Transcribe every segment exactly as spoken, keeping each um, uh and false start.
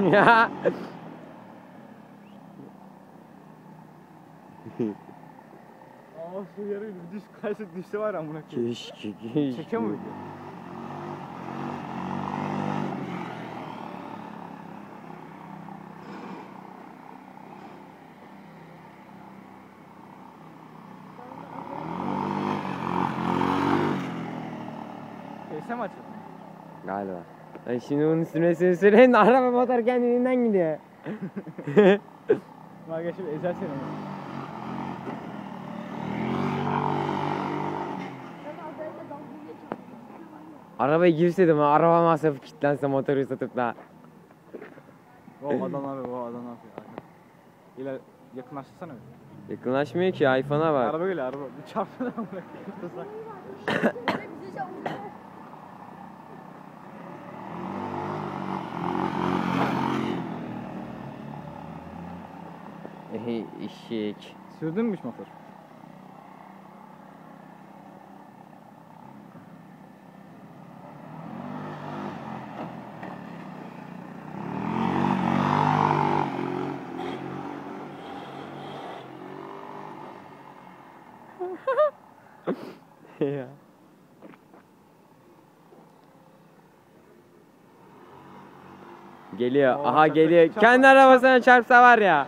Ya. Aa su yarıydı. Düş kaysa düşse var amına koyayım. Keşke keşke. Çekiyor mu? Kese mi açıldı? Galiba. Ay şimdi bunun sürmesini süreyin de araba motor kendiliğinden gidiyor. Bak ya şimdi ezer seni. Arabaya girseydim ha, araba masrafı kilitlense motoru satıp da. O adam abi, o adam ne yapıyor? İler yakınlaştırsana bir. Yakınlaşmıyor ki, iPhone'a bak. Araba geliyor, araba. Bir çarptı da amına koyayım. Ehe eşek. Sürdün mü hiç motor? Ya. Geliyor. Oo, Aha çarptı, geliyor. çarptı, Kendi çarptı. arabasına çarpsa var ya.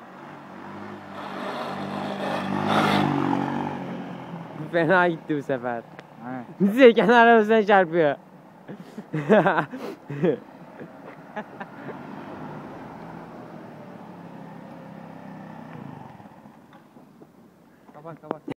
Fena gitti bu sefer. Aynen. Bize kendi arabasına çarpıyor. Kapat kapat.